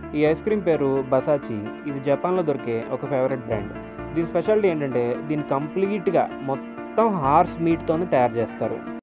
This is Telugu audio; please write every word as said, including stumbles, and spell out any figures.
ఈ ఐస్ క్రీమ్ పేరు బసాచి. ఇది జపాన్‌లో దొరికే ఒక ఫేవరెట్ బ్రాండ్. దీని స్పెషాలిటీ ఏంటంటే దీన్ని కంప్లీట్‌గా మొత్తం హార్స్ మీట్‌తోనే తయారు చేస్తారు.